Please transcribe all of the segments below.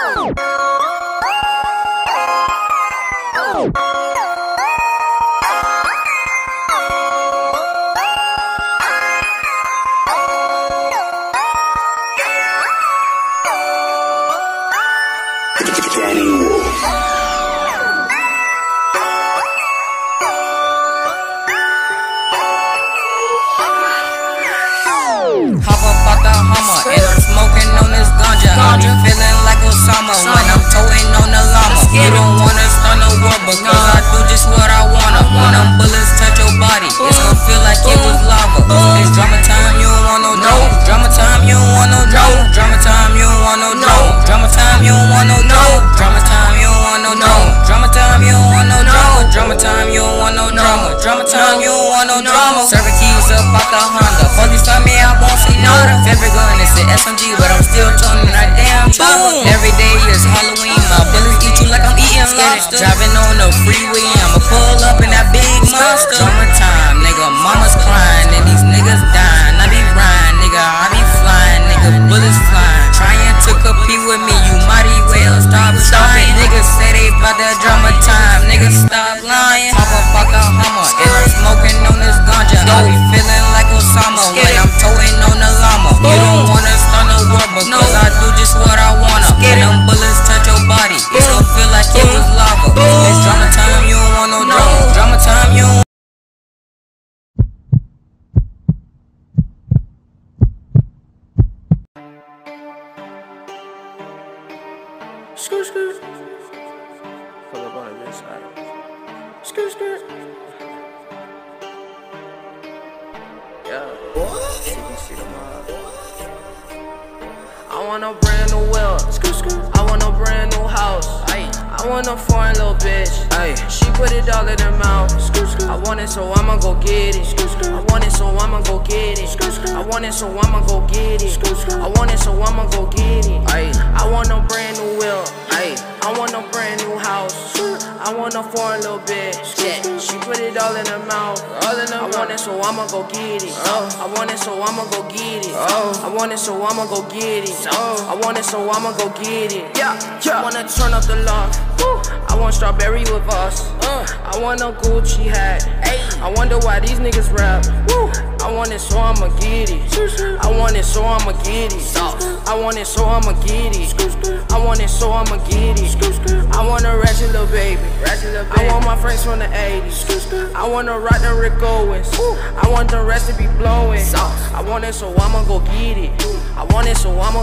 Hop up out the Hummer, and I'm smoking on this ganja. I'm feeling like Osama when I'm towing on the llama. You don't wanna start no war because I do just what I wanna. When them bullets touch your body, it's gon' feel like it was lava. It's drama time, you don't want no drama. Drama time, you don't want no drama. Drama time, you don't want no drama. Drama time, you don't want no drama. Drama time, you don't want no drama. Drama time, you don't want no drama. Drama time, you don't want no drama. Drama time, you don't want no drama. Serving keys up out the Honda. Police tell me I won't see nada. Favorite gun is the SMG, but I'm still tuning that damn chopper. Every day is Halloween, my bullets eat you like I'm eating lobster. Driving on the freeway, I'ma pull up in that big monster. Drama time, nigga, mama's crying and these niggas dying. I be riding, nigga, I be flying, nigga, bullets flying. Trying to compete with me, you mighty well stop lying. Niggas say they bout that drama time, niggas stop lying. Hop up out the Hummer, and I'm smoking on this ganja. I be feeling like Osama when I'm towing on the llama. You don't wanna start no war because I do just what I wanna. When them bullets touch your body, it's gon' feel like it was lava. It's drama time, you don't want no drama. Drama time, you don't. Skirt, skirt. Pull up on this side. Skirt, skirt. Yeah. You can see the mob. I want a brand new wheel. Skirt, skirt. I want a brand new house. I want a foreign little bitch. She put it all in her mouth. I want it, so I'ma go get it. I want it, so I'ma go get it. I want it, so I'ma go get it. I want it, so I'ma go get it. I want a brand new wheel. I want a brand new house. I want a foreign little bitch. She put it all in her mouth. I want it, so I'ma go get it. I want it, so I'ma go get it. I want it, so I'ma go get it. I want it, so I'ma go get it. I wanna turn up the loft. I want strawberry with us. I want a Gucci hat. I wonder why these niggas rap. I want it, so I'ma get it. I want it, so I'ma get it. I want it, so I'ma get it. I want it, so I'ma get it. I want a ratchet little baby. I want my friends from the 80s. I want to rock the Rick Owens. I want the rest to be blowing. I want it, so I'ma go get it. I want it, so I'ma.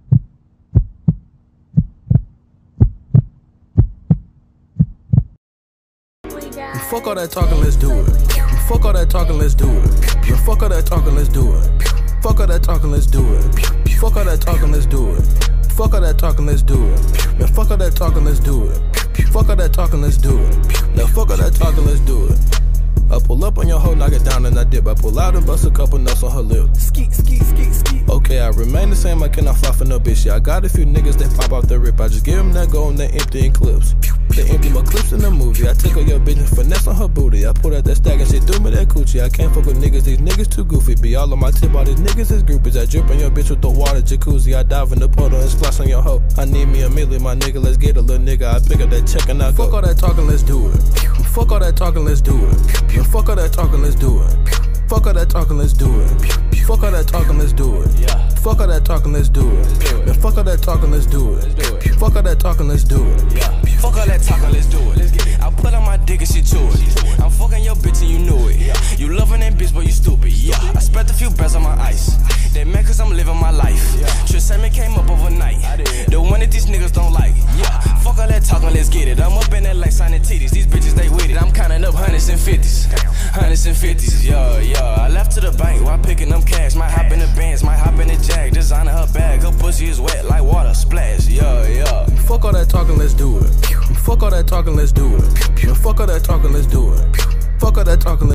Fuck all that talking, let's do it. Fuck all that talking, let's do it. Fuck all that talking, let's do it. Fuck all that talking, let's do it. Fuck all that talking, let's do it. Fuck all that talking, let's do it. Man, fuck all that talking, let's do it. Fuck all that talking, let's do it. Now fuck all that talking, let's do it. I pull up on your hoe, knock it down, and I dip. I pull out and bust a couple nuts on her lip. Skeet, skeet, skeet, skeet. Okay, I remain the same, I cannot fly for no bitch. Yeah, I got a few niggas that pop out the rip. I just give them that gold and they empty in clips. They empty my clips in the movie. I take her your bitch and finesse on her booty. I pull out that stack and she threw me that coochie. I can't fuck with niggas, these niggas too goofy. Be all on my tip, all these niggas is groupies. I drip on your bitch with the water jacuzzi. I dive in the puddle and splash on your hoe. I need me a million, my nigga, let's get a little nigga. I pick up that check and I go. Fuck all that talking, let's do it. Fuck all that talking, let's do it. Fuck all that talking, let's do it. Fuck all that talking, let's do it. Fuck all that talking, let's do it. Fuck all that talking, let's do it. Man, fuck all that talking, let's do it. Fuck all that talking, let's do it. Fuck all that talking, let's do it. Let's get it. I put on my dick and she chew it. I'm fucking your bitch and you knew it. You loving that bitch, but you stupid. I spent a few breaths on my ice. They mad cause I'm living my life. Trisame came up overnight. The one that these niggas don't like. Fuck all that talking, let's get it. I'm up in that like signing titties. These bitches, they with it. I'm counting up hundreds and fifties. Hundreds and fifties, I left to the bank while picking them cash. Might hop in the Benz, might hop in the Jag. Designer her bag, her pussy is wet like water. Splash, Fuck all that talking, let's do it. Fuck all that talking, let's do it. Fuck all that talking, let's do it. Fuck all that talking, let's do it.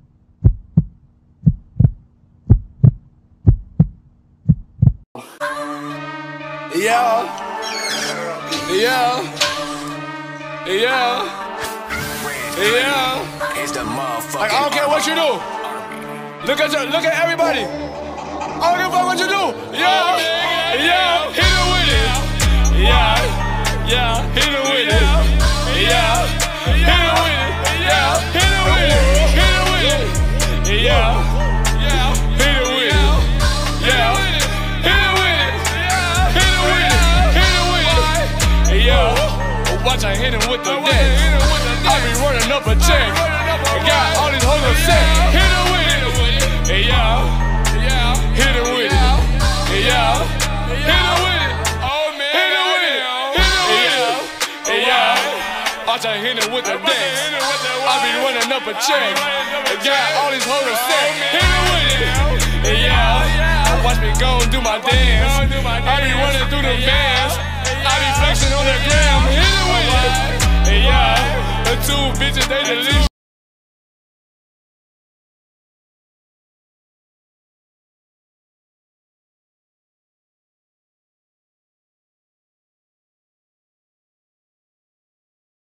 It's the motherfucker. Like, I don't care what you do. Look at everybody. I don't give a fuck what you do. Hit it with it. Watch I hit him with the dance. I be running up a check. Got all these hoes upset. Hit him with it. Hey, yeah. Hit him with it. Hey, yeah. Hit him with it. Oh, man. Hit him with it. Hey, yeah. Watch I hit him with the dance. I be running up a check. Got all these hoes upset. Hit him with it. Hey, yeah. Watch me go and do my dance. I be running through the bands. I be flexing on the gram. Hit it with it. Hey, yeah. The two bitches, they delicious.